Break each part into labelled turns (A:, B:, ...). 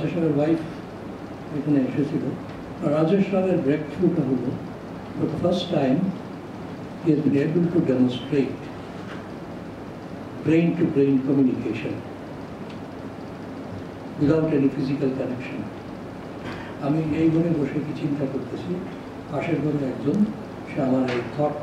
A: Rajesh রাওয়ের wife এখানে এসেছিল। Rajesh রাওয়ের break থ্রুটা হলো for the first time he has been able to demonstrate brain-to-brain communication without any physical connection. আমি এই ঘরে বসে কি চিন্তা করতেছি, পাশের ঘরে একজন সে আমার এই থট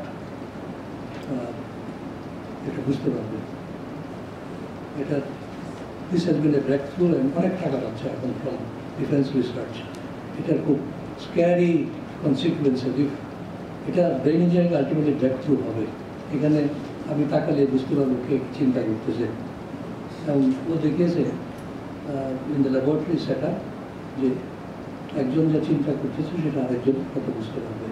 A: এটা বুঝতে পারবে। এটা this has been a breakthrough, অনেক টাকা পাচ্ছে এখন ফ্রম ডিফেন্স রিসার্চ। এটার খুব স্ক্যারি কনসিকুয়েন্সেস। এটা brain engineering ultimately breakthrough হবে। এখানে আমি তাকালে বুঝতে পারবো কে চিন্তা করতেছে। এবং ও দেখিয়েছে in the laboratory set up যে একজন যা চিন্তা করতেছে সেটা আরেকজন কত বুঝতে পারবে।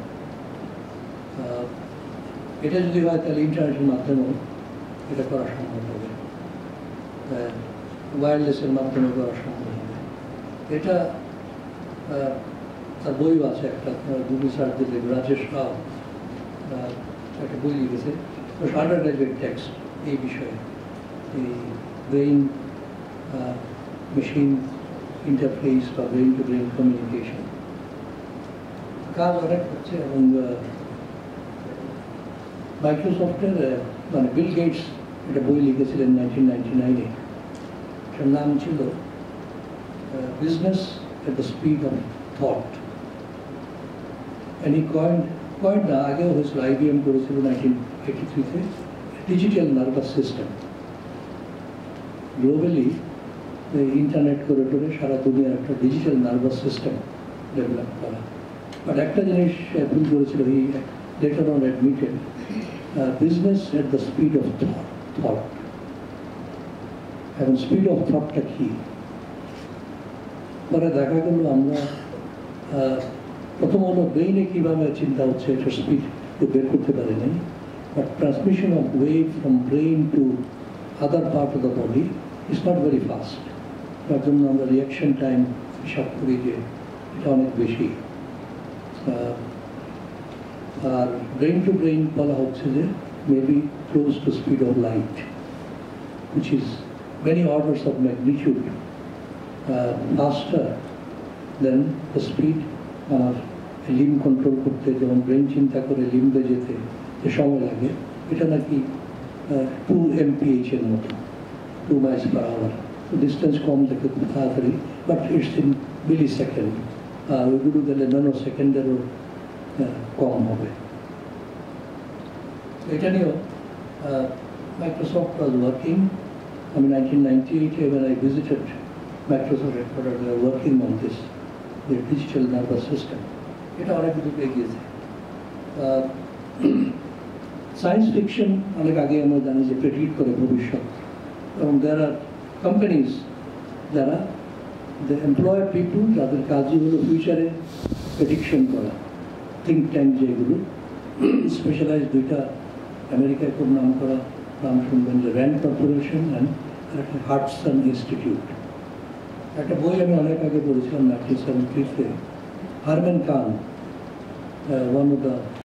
A: এটা যদি হয় তাহলে ইন্টারনেটের মাধ্যমেও এটা করা সম্ভব হবে, ওয়্যারলেসের মাধ্যমে করা সম্ভব হবে। এটা তার বইও আছে একটা, গুগল সার্চ দিলে রাজেশ রাও একটা বই লিখেছে, আন্ডার গ্রাজুয়েট টেক্সট এই বিষয়ে, এই ব্রেইন মেশিন ইন্টারফেস বা ব্রেইন টু ব্রেইন কমিউনিকেশন কাজ অনেক হচ্ছে। এবং মাইক্রোসফটের মানে বিল গেটস একটা বই লিখেছিলেন 1999-এ, এটার নাম ছিল business at the speed of thought. And he coined না, আগেও হয়েছিল, IBM করেছিল 1983-তে, digital nervous system. Globally internet করে টোরে সারা দুনিয়ার একটা ডিজিটাল নার্ভাস সিস্টেম ডেভেলপ করা। বাট একটা জিনিস ভুল করেছিল, he later on admitted business at the speed of thought. এখন স্পিড অফ থটটা কি? পরে দেখা গেল আমরা প্রথম হলো ব্রেইনে কীভাবে চিন্তা হচ্ছে এটার স্পিড কেউ বের করতে পারে নাই, but transmission of wave from brain to other part of the body is not very fast. তার জন্য আমরা রিয়াকশন টাইম হিসাব করি যে এটা অনেক বেশি। আর ব্রেইন টু ব্রেইন বলা হচ্ছে যে maybe close to speed of light, which is many orders of magnitude faster than the speed of limb control করতে, যেমন ব্রেন চিন্তা করে লিম্বে যেতে যে সময় লাগে, এটা নাকি 2 mph এর মতো, 2 miles per hour। তো ডিস্টেন্স কম থাকে খুব তাড়াতাড়ি, but it's in millisecond. আর ওইগুলো গেলে ন্যানো সেকেন্ডেরও কম হবে। এটা নিয়েও Microsoft was working. I mean, 1998 when I visited Microsoft headquarters, they were working on this, the digital nervous system. এটা অনেক কিছু পেয়ে গিয়েছে। সায়েন্স ফিকশন অনেক আগে আমরা জানি যে প্রেডিক্ট করে ভবিষ্যৎ, এবং দেয়ার আর কোম্পানিজ যারা দে এমপ্লয় পিপুল, যাদের কাজই হলো ফিউচারে প্রেডিকশন করা। থিঙ্ক ট্যাঙ্ক যেগুলো স্পেশালাইজ, দুইটা আমেরিকায় খুব নাম করা, নাম শুনবেন, যে র্যান্ড কর্পোরেশন অ্যান্ড একটা হার্টসন ইনস্টিটিউট। একটা বই আমি অনেক আগে পড়েছিলাম 1973-তে, হারম্যান কান, ওয়ান অফ দ্য